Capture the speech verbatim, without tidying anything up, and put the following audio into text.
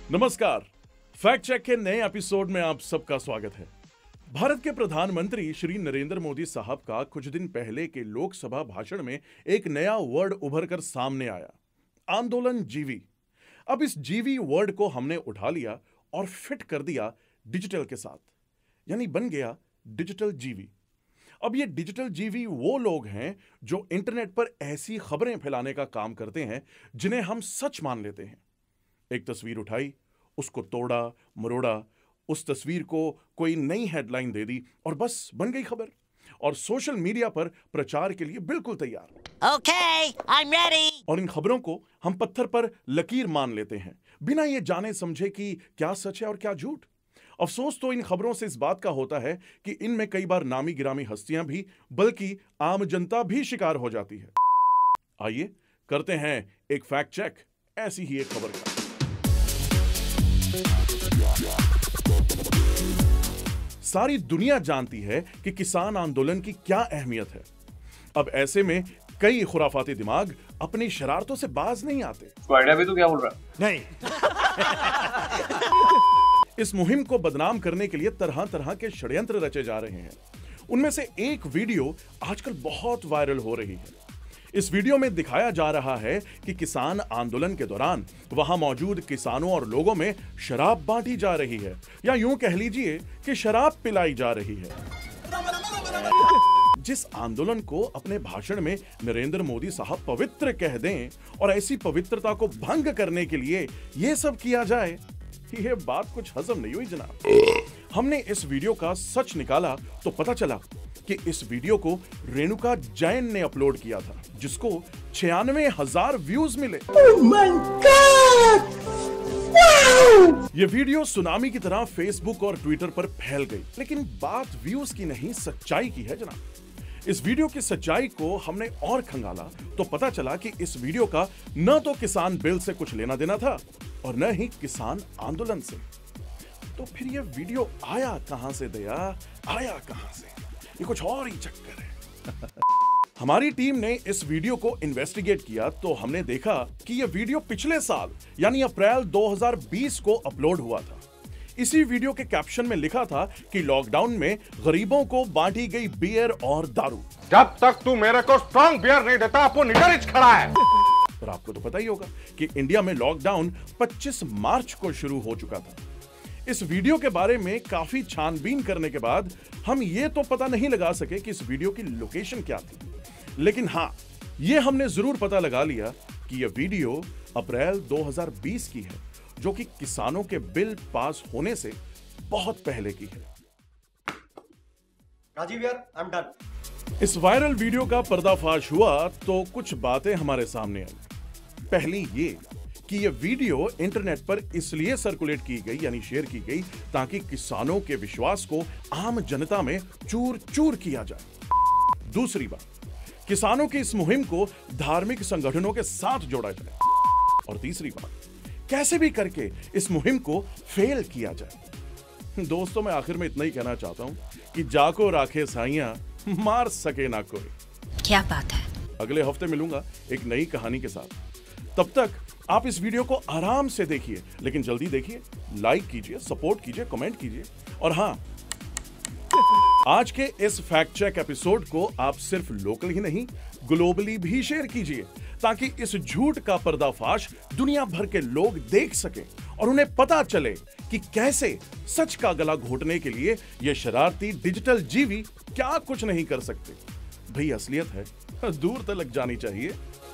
नमस्कार, fact check के नए एपिसोड में आप सबका स्वागत है। भारत के प्रधानमंत्री श्री नरेंद्र मोदी साहब का कुछ दिन पहले के लोकसभा भाषण में एक नया वर्ड उभर कर सामने आया, आंदोलन जीवी। अब इस जीवी वर्ड को हमने उठा लिया और फिट कर दिया डिजिटल के साथ, यानी बन गया डिजिटल जीवी। अब ये डिजिटल जीवी वो लोग हैं जो इंटरनेट पर ऐसी खबरें फैलाने का काम करते हैं जिन्हें हम सच मान लेते हैं। एक तस्वीर उठाई, उसको तोड़ा मरोड़ा, उस तस्वीर को कोई नई हेडलाइन दे दी और बस बन गई खबर, और सोशल मीडिया पर प्रचार के लिए बिल्कुल तैयार। Okay, I'm ready. और इन खबरों को हम पत्थर पर लकीर मान लेते हैं, बिना ये जाने समझे कि क्या सच है और क्या झूठ। अफसोस तो इन खबरों से इस बात का होता है कि इनमें कई बार नामी गिरामी हस्तियां भी, बल्कि आम जनता भी शिकार हो जाती है। आइए करते हैं एक फैक्ट चेक ऐसी ही एक खबर का। सारी दुनिया जानती है कि किसान आंदोलन की क्या अहमियत है। अब ऐसे में कई खुराफाती दिमाग अपनी शरारतों से बाज नहीं आते। तो आइडिया भी तो क्या बोल रहा है? नहीं। इस मुहिम को बदनाम करने के लिए तरह तरह के षड्यंत्र रचे जा रहे हैं। उनमें से एक वीडियो आजकल बहुत वायरल हो रही है। इस वीडियो में दिखाया जा रहा है कि किसान आंदोलन के दौरान वहां मौजूद किसानों और लोगों में शराब बांटी जा रही है, या यूं कह लीजिए कि शराब पिलाई जा रही है। जिस आंदोलन को अपने भाषण में नरेंद्र मोदी साहब पवित्र कह दें और ऐसी पवित्रता को भंग करने के लिए यह सब किया जाए, यह बात कुछ हजम नहीं हुई जनाब। हमने इस वीडियो का सच निकाला तो पता चला कि इस वीडियो को रेणुका जैन ने अपलोड किया था, जिसको छियानवे हजार व्यूज मिले। Oh my God! Wow! ये वीडियो सुनामी की तरह फेसबुक और ट्विटर पर फैल गई। लेकिन बात व्यूज की नहीं, सच्चाई की है जनाब। इस वीडियो की सच्चाई को हमने और खंगाला तो पता चला कि इस वीडियो का न तो किसान बिल से कुछ लेना देना था और न ही किसान आंदोलन से। तो फिर ये वीडियो आया कहां से दया, आया कहां से? ये कुछ और ही चक्कर है। हमारी टीम ने इस वीडियो को इन्वेस्टिगेट किया तो हमने देखा कि यह वीडियो पिछले साल यानी अप्रैल दो हज़ार बीस को अपलोड हुआ था। इसी वीडियो के कैप्शन में लिखा था कि लॉकडाउन में गरीबों को बांटी गई बियर और दारू। जब तक तू मेरे को स्ट्रॉन्ग बियर नहीं देता, आपको निकल खड़ा है। और आपको तो पता ही होगा कि इंडिया में लॉकडाउन पच्चीस मार्च को शुरू हो चुका था। इस वीडियो के बारे में काफी छानबीन करने के बाद हम ये तो पता नहीं लगा सके कि इस वीडियो की लोकेशन क्या थी, लेकिन हां, ये हमने जरूर पता लगा लिया कि यह वीडियो अप्रैल दो हज़ार बीस की है, जो कि किसानों के बिल पास होने से बहुत पहले की है। राजीव यार, आई एम डन। इस वायरल वीडियो का पर्दाफाश हुआ तो कुछ बातें हमारे सामने आई। पहली ये कि यह वीडियो इंटरनेट पर इसलिए सर्कुलेट की गई यानी शेयर की गई ताकि किसानों के विश्वास को आम जनता में चूर चूर किया जाए। दूसरी बात, किसानों की इस मुहिम को धार्मिक संगठनों के साथ जोड़ा जाए। और तीसरी बात, कैसे भी करके इस मुहिम को फेल किया जाए। दोस्तों, मैं आखिर में इतना ही कहना चाहता हूं कि जाको राखे साइयां, मार सके ना कोई। क्या बात है? अगले हफ्ते मिलूंगा एक नई कहानी के साथ। तब तक आप इस वीडियो को आराम से देखिए, लेकिन जल्दी देखिए, लाइक कीजिए, सपोर्ट कीजिए, कमेंट कीजिए। और हां, आज के इस फैक्ट चेक एपिसोड को आप सिर्फ लोकल ही नहीं, ग्लोबली भी शेयर कीजिए, ताकि इस झूठ का पर्दाफाश दुनिया भर के लोग देख सकें और उन्हें पता चले कि कैसे सच का गला घोटने के लिए ये शरारती डिजिटल जीवी क्या कुछ नहीं कर सकते। भाई, असलियत है, दूर तक जानी चाहिए।